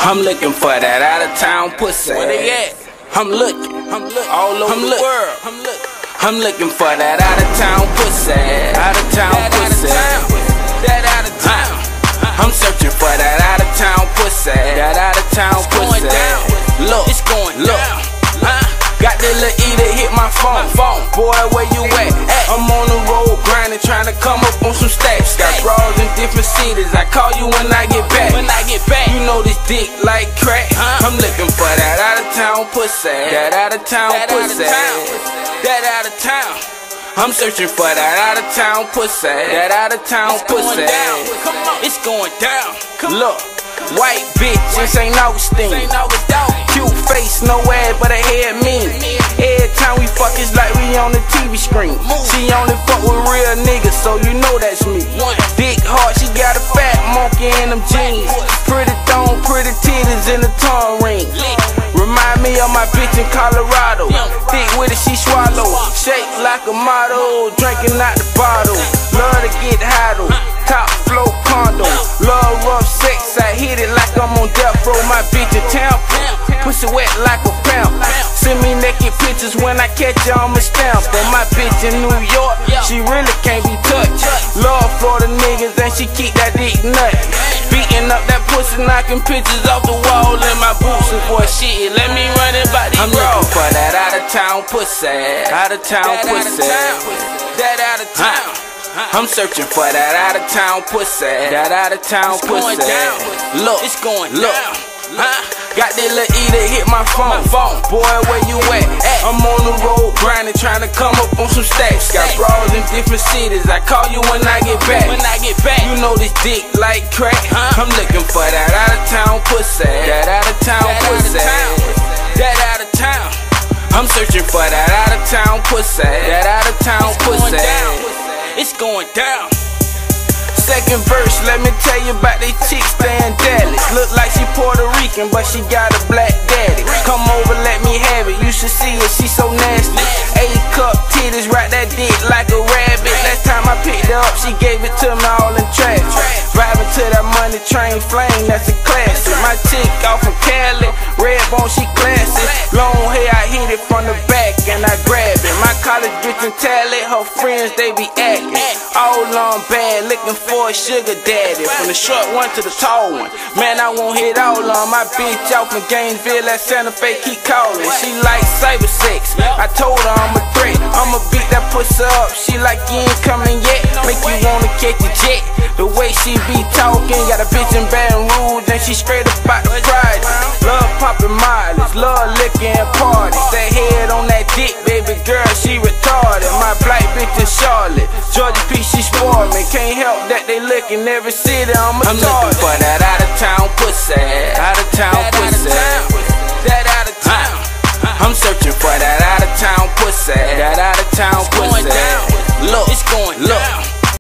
I'm looking for that out of town pussy. Where they at? I'm looking all over the world. I'm looking for that out of town pussy. Out of town pussy. That out of town. I'm searching for that out of town pussy. That out of town pussy. Look, It's going down. got the little E that hit my phone. Boy, where you at? I'm on the road grinding, trying to come up on some stacks. Got bras in different cities. I call you when I get back. When I get back, You know this dick like crack. I'm looking for that out of town pussy. That out of town that out of pussy. town. That out of town. I'm searching for that out of town pussy. That out of town It's going pussy. down. Come on. It's going down. Come Look, white bitch in St. Augustine. St. Augustine. Cute face, no ass, but her head mean. Every time we fuck, it's like we on the TV screen. She only fuck with real niggas, so you know that's me. Dick hard, she got a fat monkey in them jeans. Pretty thong, pretty titties in the tongue ring. Remind me of my bitch in Colorado. Thick with it, she swallow. Shake like a model, drinking out the bottle. Love to get high. Top flow condo. Love rough sex, I hit it like I'm on death row. My bitch in Tampa, pussy wet like a pimp. Send me naked pictures when I catch her, I'ma stamp. And my bitch in New York, she really can't be touched. Love Florida niggas and she keep that dick nut. Beating up that pussy, knocking pictures off the wall in my boots. And boy, shit, let me run it by these I'm looking for that out of town pussy. Out of town pussy. That out of town. I'm searching for that out of town pussy. That out of town It's going pussy. down. Look, It's going look. down. Got that little E that hit my phone. Boy, where you at? I'm on the road grinding, trying to come up on some stacks. Got bras in different cities. I call you when I get back. When I get back, You know this dick like crack. I'm looking for that out of town pussy. That out of town that out of pussy. town. That out of town. I'm searching for that out of town pussy. That out of town It's going pussy. down. It's going down. Second verse, let me tell you about they chick staying Dallas. Look like she Puerto Rican, but she got a black daddy. Come over, let me have it. You should see it, she so nasty. A-cup titties, ride that dick like a rabbit. Last time I picked her up, she gave it to me all in trash. Driving to that money train flame, that's a classic. My chick off from Cali, red bone, she classy. Long hair, I hit it from the back and I grab it. My college bitch and tally, her friends, they be acting. All on bad, looking for a sugar daddy. From the short one to the tall one, man, I won't hit all on. My bitch out from Gainesville at Santa Fe keep calling. She like cyber sex, I told her I'm a threat. I'ma beat that pussy up, she like you ain't coming yet. Make you wanna catch a jet, the way she be talking. Got a bitch in Baton Rouge and she straight up out the Friday. Love popping mileage, love licking and parties. That head on that dick, baby girl, she retarded. My black bitch in Charlotte, Georgia P, she spoiled me. Can't help that they licking every city, I'm looking for that out of town pussy. Out of town pussy.